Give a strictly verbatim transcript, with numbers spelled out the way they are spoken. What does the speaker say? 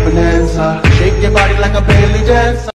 bonanza. Shake your body like a belly dancer.